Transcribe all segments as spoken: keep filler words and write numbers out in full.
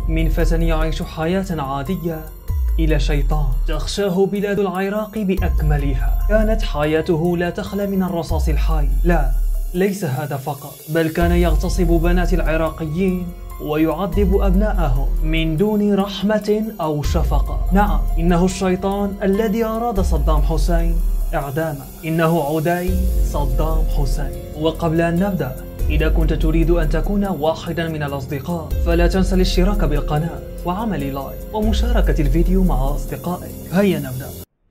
من فتى يعيش حياة عادية إلى شيطان تخشاه بلاد العراق بأكملها. كانت حياته لا تخلى من الرصاص الحي. لا، ليس هذا فقط، بل كان يغتصب بنات العراقيين ويعذب أبناءهم من دون رحمة أو شفقة. نعم، إنه الشيطان الذي أراد صدام حسين إعدامه. إنه عدي صدام حسين. وقبل أن نبدأ، إذا كنت تريد أن تكون واحدا من الأصدقاء فلا تنسى الاشتراك بالقناة وعمل لايك ومشاركة الفيديو مع أصدقائك. هيا نبدأ.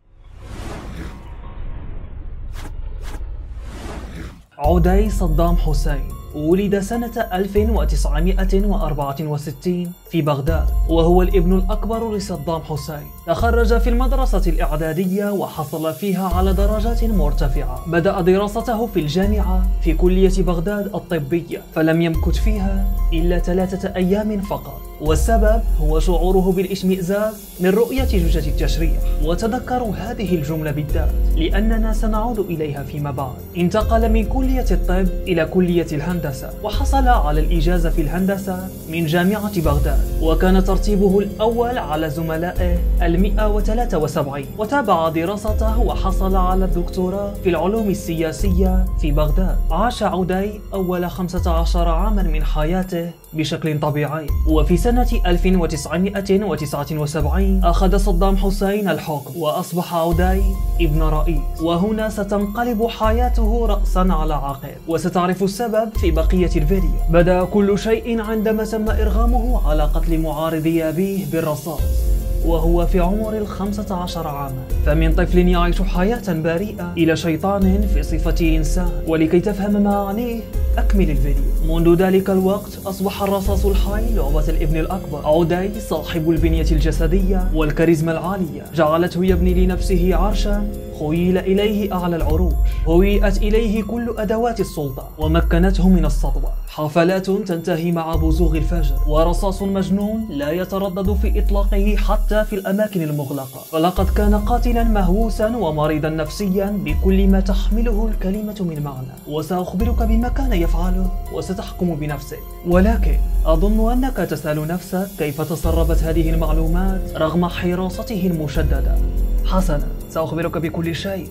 عدي صدام حسين ولد سنة ألف وتسعمائة وأربعة وستين في بغداد، وهو الابن الأكبر لصدام حسين. تخرج في المدرسة الإعدادية وحصل فيها على درجات مرتفعة. بدأ دراسته في الجامعة في كلية بغداد الطبية، فلم يمكث فيها إلا ثلاثة أيام فقط، والسبب هو شعوره بالاشمئزاز من رؤية جثة التشريح. وتذكروا هذه الجملة بالذات لأننا سنعود إليها فيما بعد. انتقل من كلية الطب إلى كلية الهندسة، وحصل على الإجازة في الهندسة من جامعة بغداد، وكان ترتيبه الأول على زملائه المئة وثلاثة وسبعين. وتابع دراسته وحصل على الدكتوراه في العلوم السياسية في بغداد. عاش عدي أول خمسة عشر عاما من حياته بشكل طبيعي، وفي سنة ألف وتسعمائة وتسعة وسبعين أخذ صدام حسين الحكم وأصبح عدي ابن رئيس. وهنا ستنقلب حياته رأسا على عقب، وستعرف السبب في بقية الفيديو. بدأ كل شيء عندما تم إرغامه على قتل معارضي أبيه بالرصاص وهو في عمر الخمسة عشر عاما. فمن طفل يعيش حياة بريئة إلى شيطان في صفة إنسان. ولكي تفهم ما أعنيه أكمل الفيديو. منذ ذلك الوقت أصبح الرصاص الحي لعبة الابن الأكبر. عدي صاحب البنية الجسدية والكاريزما العالية جعلته يبني لنفسه عرشا خيل إليه أعلى العروش، هويئت إليه كل أدوات السلطة ومكنته من السطوة. حفلات تنتهي مع بزوغ الفجر، ورصاص مجنون لا يتردد في إطلاقه حتى في الأماكن المغلقة. فلقد كان قاتلا مهووسا ومريضا نفسيا بكل ما تحمله الكلمة من معنى، وسأخبرك بما كان يفعله وستحكم بنفسك. ولكن أظن أنك تسأل نفسك كيف تسربت هذه المعلومات رغم حراسته المشددة. حسنا، سأخبرك بكل شيء،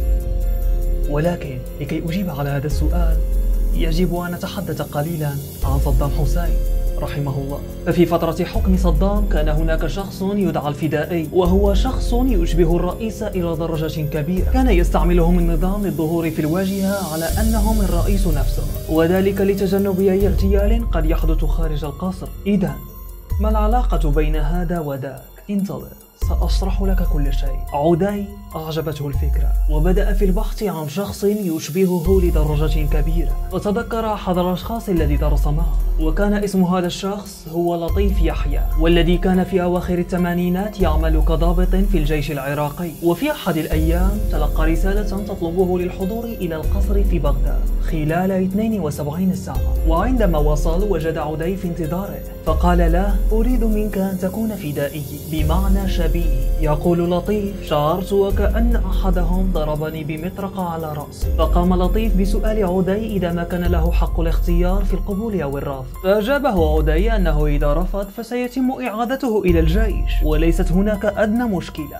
ولكن لكي أجيب على هذا السؤال يجب أن نتحدث قليلا عن صدام حسين رحمه الله. ففي فترة حكم صدام كان هناك شخص يدعى الفدائي، وهو شخص يشبه الرئيس إلى درجة كبيرة. كان يستعملهم النظام للظهور في الواجهة على أنهم الرئيس نفسه، وذلك لتجنب أي اغتيال قد يحدث خارج القصر. إذن ما العلاقة بين هذا وذاك؟ انتظر، سأشرح لك كل شيء. عدي أعجبته الفكرة وبدأ في البحث عن شخص يشبهه لدرجة كبيرة، وتذكر أحد الأشخاص الذي درس معه، وكان اسم هذا الشخص هو لطيف يحيى، والذي كان في أواخر الثمانينات يعمل كضابط في الجيش العراقي. وفي أحد الأيام تلقى رسالة تطلبه للحضور إلى القصر في بغداد خلال اثنين وسبعين ساعة. وعندما وصل وجد عدي في انتظاره، فقال له: أريد منك أن تكون فدائي، بمعنى شبيه. يقول لطيف: شعرت وكأن أحدهم ضربني بمطرقة على رأسي. فقام لطيف بسؤال عدي إذا ما كان له حق الاختيار في القبول أو الرفض، فأجابه عدي أنه إذا رفض فسيتم إعادته إلى الجيش وليست هناك أدنى مشكلة.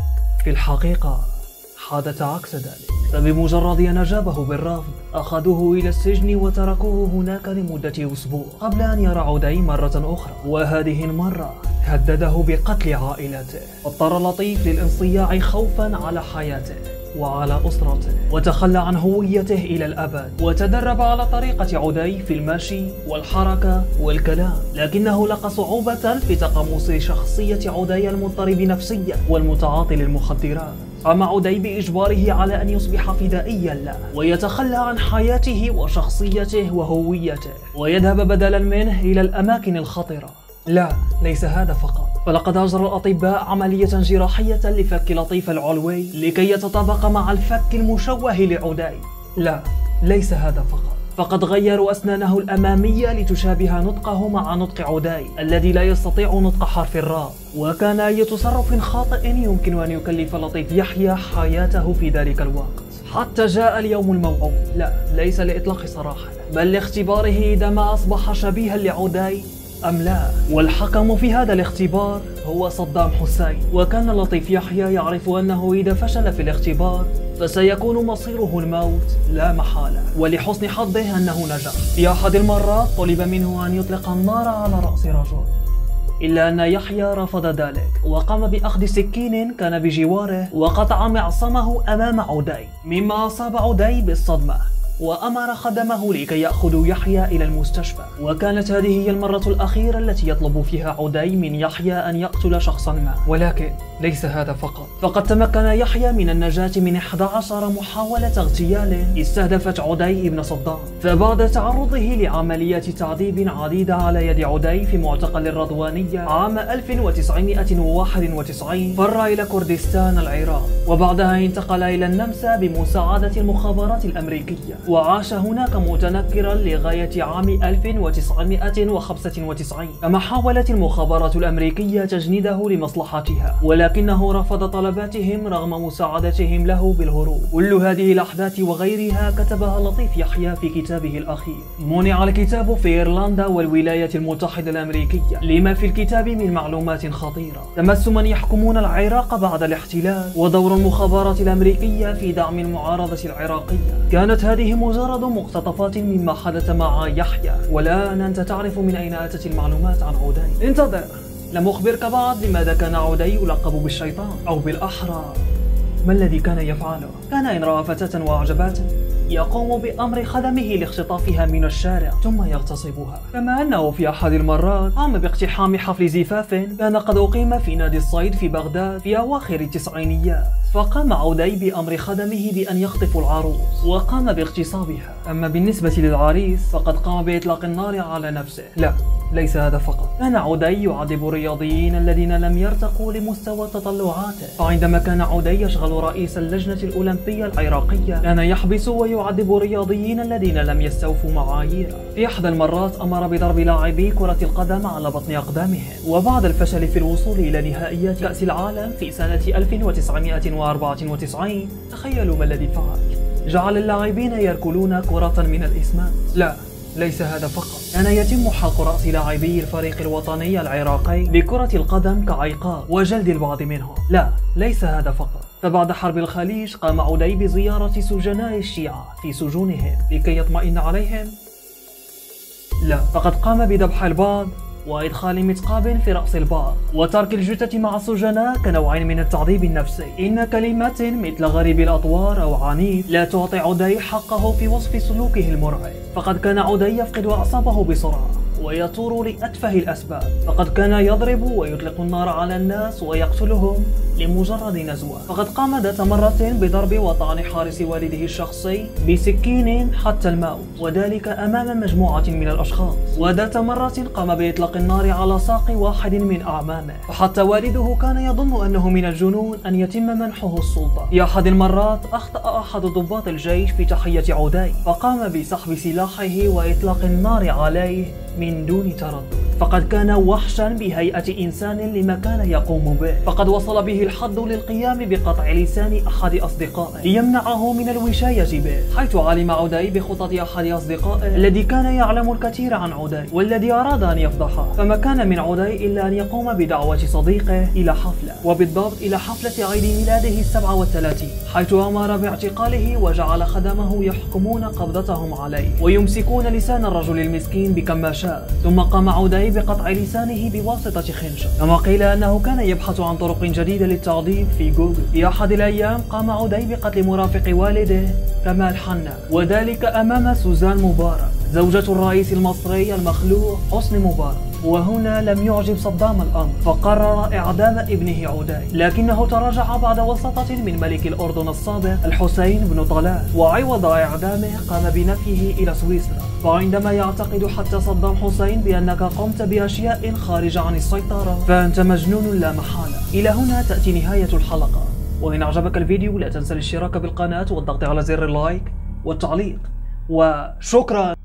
في الحقيقة حدث عكس ذلك، فبمجرد أن أجابه بالرفض أخذوه إلى السجن وتركوه هناك لمدة أسبوع قبل أن يرى عدي مرة أخرى، وهذه المرة هدده بقتل عائلته. اضطر لطيف للانصياع خوفا على حياته وعلى أسرته، وتخلى عن هويته إلى الأبد، وتدرب على طريقة عدي في المشي والحركة والكلام، لكنه لقى صعوبة في تقمص شخصية عدي المضطرب نفسيا والمتعاطي للمخدرات. قام عدي بإجباره على أن يصبح فدائيا له ويتخلى عن حياته وشخصيته وهويته، ويذهب بدلا منه إلى الأماكن الخطرة. لا، ليس هذا فقط، فلقد أجرى الأطباء عملية جراحية لفك لطيف العلوي لكي يتطابق مع الفك المشوه لعدي. لا، ليس هذا فقط، فقد غيروا أسنانه الأمامية لتشابه نطقه مع نطق عدي الذي لا يستطيع نطق حرف الراء. وكان أي تصرف خاطئ يمكن أن يكلف لطيف يحيى حياته في ذلك الوقت، حتى جاء اليوم الموعود. لا، ليس لإطلاق سراحه، بل لاختباره إذا ما أصبح شبيها لعدي أم لا؟ والحكم في هذا الاختبار هو صدام حسين، وكان لطيف يحيى يعرف أنه إذا فشل في الاختبار فسيكون مصيره الموت لا محالة، ولحسن حظه أنه نجح. في أحد المرات طلب منه أن يطلق النار على رأس رجل، إلا أن يحيى رفض ذلك وقام بأخذ سكين كان بجواره وقطع معصمه أمام عدي، مما أصاب عدي بالصدمة وأمر خدمه لكي يأخذوا يحيى إلى المستشفى. وكانت هذه هي المرة الأخيرة التي يطلب فيها عدي من يحيى أن يقتل شخصا ما. ولكن ليس هذا فقط، فقد تمكن يحيى من النجاة من إحدى عشرة محاولة اغتيال استهدفت عدي بن صدام. فبعد تعرضه لعمليات تعذيب عديدة على يد عدي في معتقل الرضوانية عام ألف وتسعمائة وواحد وتسعين، فر إلى كردستان العراق، وبعدها انتقل إلى النمسا بمساعدة المخابرات الأمريكية، وعاش هناك متنكرا لغاية عام ألف وتسعمائة وخمسة وتسعين. كما حاولت المخابرات الأمريكية تجنيده لمصلحتها، ولكنه رفض طلباتهم رغم مساعدتهم له بالهروب. كل هذه الأحداث وغيرها كتبها لطيف يحيى في كتابه الأخير. منع الكتاب في إيرلندا والولايات المتحدة الأمريكية لما في الكتاب من معلومات خطيرة تمس من يحكمون العراق بعد الاحتلال، ودور المخابرات الأمريكية في دعم المعارضة العراقية. كانت هذه مجرد مقتطفات مما حدث مع يحيى، والآن أنت تعرف من أين أتت المعلومات عن عدي. انتظر، لم أخبرك بعد لماذا كان عدي يلقب بالشيطان، أو بالأحرى ما الذي كان يفعله؟ كان إن رأى فتاة وأعجبته يقوم بأمر خدمه لاختطافها من الشارع ثم يغتصبها. كما أنه في أحد المرات قام باقتحام حفل زفاف كان قد أقيم في نادي الصيد في بغداد في أواخر التسعينيات، فقام عدي بأمر خدمه بأن يخطفوا العروس وقام باغتصابها. أما بالنسبة للعريس فقد قام بإطلاق النار على نفسه. لا، ليس هذا فقط، كان عدي يعذب الرياضيين الذين لم يرتقوا لمستوى تطلعاته. فعندما كان عدي يشغل رئيس اللجنة الأولمبية العراقية كان يحبس ويعذب الرياضيين الذين لم يستوفوا معاييره. في إحدى المرات أمر بضرب لاعبي كرة القدم على بطن أقدامهم. وبعد الفشل في الوصول إلى نهائيات كأس العالم في سنة ألف وتسعمائة وأربعة وتسعين، تخيلوا ما الذي فعل؟ جعل اللاعبين يركلون كرة من الإسمنت. لا، ليس هذا فقط، كان يتم حلق رأس لاعبي الفريق الوطني العراقي لكرة القدم كعقاب وجلد البعض منهم. لا، ليس هذا فقط، فبعد حرب الخليج قام عدي بزيارة سجناء الشيعة في سجونهم لكي يطمئن عليهم. لا، فقد قام بذبح البعض وإدخال مثقاب في رأس البعض وترك الجثة مع السجناء كنوع من التعذيب النفسي. إن كلمات مثل غريب الأطوار أو عنيف لا تعطي عدي حقه في وصف سلوكه المرعب، فقد كان عدي يفقد أعصابه بسرعة ويثور لأتفه الأسباب. فقد كان يضرب ويطلق النار على الناس ويقتلهم لمجرد نزوة. فقد قام ذات مرة بضرب وطعن حارس والده الشخصي بسكين حتى الموت، وذلك أمام مجموعة من الأشخاص. وذات مرة قام بإطلاق النار على ساق واحد من أعمامه، فحتى والده كان يظن أنه من الجنون أن يتم منحه السلطة. في أحد المرات أخطأ أحد ضباط الجيش في تحية عدي، فقام بسحب سلاحه وإطلاق النار عليه من دون تردد. فقد كان وحشا بهيئة إنسان لما كان يقوم به. فقد وصل به الحد للقيام بقطع لسان أحد أصدقائه ليمنعه من الوشاية به، حيث علم عدي بخطط أحد أصدقائه الذي كان يعلم الكثير عن عدي والذي أراد أن يفضحه. فما كان من عدي إلا أن يقوم بدعوة صديقه إلى حفلة، وبالضبط إلى حفلة عيد ميلاده السابع والثلاثين، حيث أمر باعتقاله وجعل خدمه يحكمون قبضتهم عليه ويمسكون لسان الرجل المسكين بكماشات. ثم قام عدي بقطع لسانه بواسطة خنشر. كما قيل أنه كان يبحث عن طرق جديدة للتعذيب في جوجل. في أحد الأيام قام عدي بقتل مرافق والده كمال حنا، وذلك أمام سوزان مبارك زوجة الرئيس المصري المخلوع حسني مبارك. وهنا لم يعجب صدام الأمر، فقرر إعدام ابنه عدي، لكنه تراجع بعد وساطة من ملك الأردن السابق الحسين بن طلال، وعوض إعدامه قام بنفيه إلى سويسرا. فعندما يعتقد حتى صدام حسين بأنك قمت بأشياء خارجة عن السيطرة فأنت مجنون لا محالة. إلى هنا تأتي نهاية الحلقة، وإن أعجبك الفيديو لا تنسى الاشتراك بالقناة والضغط على زر اللايك والتعليق، وشكرا.